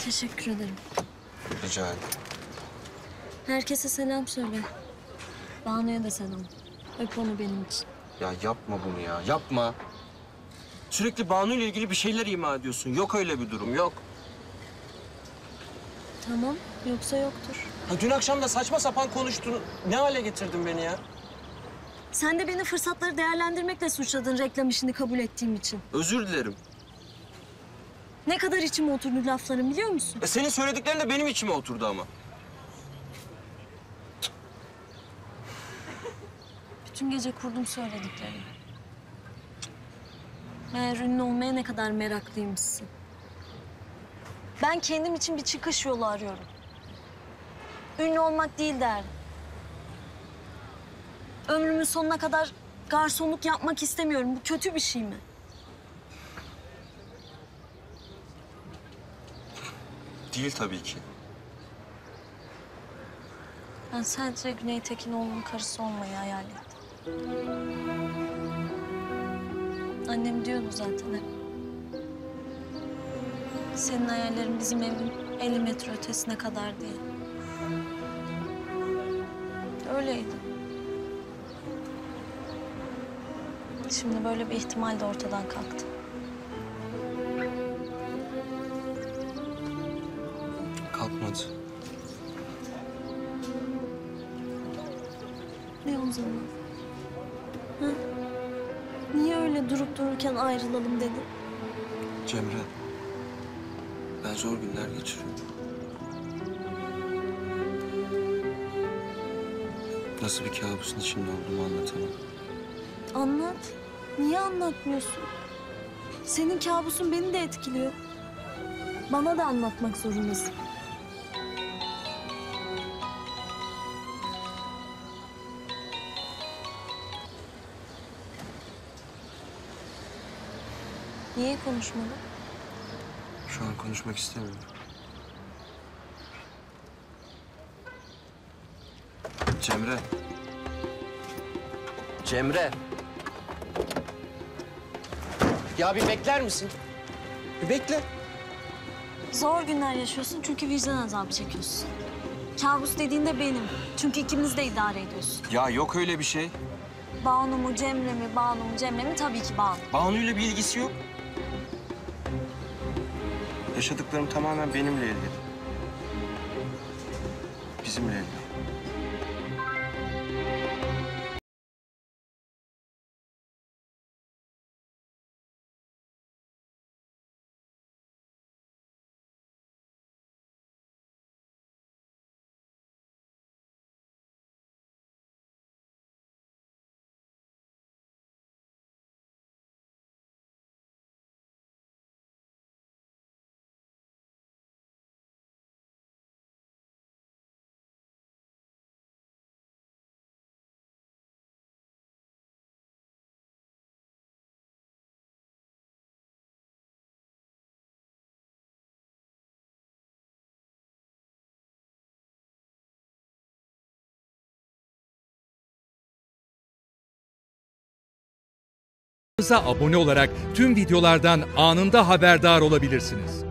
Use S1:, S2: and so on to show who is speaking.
S1: Teşekkür ederim.
S2: Rica ederim.
S1: Herkese selam söyle. Banu'ya da selam. Öp onu benim için.
S2: Ya yapma bunu ya, yapma. Sürekli Banu ile ilgili bir şeyler ima ediyorsun. Yok öyle bir durum, yok.
S1: Tamam, yoksa yoktur.
S2: Ha, dün akşam da saçma sapan konuştun. Ne hale getirdin beni ya?
S1: Sen de beni fırsatları değerlendirmekle suçladın reklam işini kabul ettiğim için.
S2: Özür dilerim.
S1: Ne kadar içime oturdu lafların biliyor musun?
S2: Senin söylediklerin de benim içime oturdu ama.
S1: Bütün gece kurdum söylediklerimi. Meğer ünlü olmaya ne kadar meraklıymışsın. Ben kendim için bir çıkış yolu arıyorum. Ünlü olmak değil derdim. Ömrümün sonuna kadar garsonluk yapmak istemiyorum. Bu kötü bir şey mi?
S2: Değil tabii ki.
S1: Ben sadece Güney Tekinoğlu'nun karısı olmayı hayal ettim. Annem diyordu zaten hep. Senin hayallerin bizim evin 50 metre ötesine kadar diye. Öyleydi. Şimdi böyle bir ihtimal de ortadan kalktı.
S2: Kalkmadı.
S1: Ne o zaman? Ha? Niye öyle durup dururken ayrılalım dedin?
S2: Cemre, ben zor günler geçiriyorum. Nasıl bir kabusun içinde olduğumu anlatamam.
S1: Anlat. Niye anlatmıyorsun? Senin kabusun beni de etkiliyor. Bana da anlatmak zorundasın. Niye konuşmadın?
S2: Şu an konuşmak istemiyorum. Cemre. Cemre. Ya bir bekler misin? Bir bekle.
S1: Zor günler yaşıyorsun çünkü vicdan azabı çekiyorsun. Kabus dediğinde benim. Çünkü ikimiz de idare ediyorsun.
S2: Ya yok öyle bir şey.
S1: Banu mu Cemre mi, Banu mu Cemre mi? Tabii ki Banu.
S2: Banu'yla bir ilgisi yok. Yaşadıklarım tamamen benimle ilgili. Bizimle ilgili.
S3: Kanalımıza abone olarak tüm videolardan anında haberdar olabilirsiniz.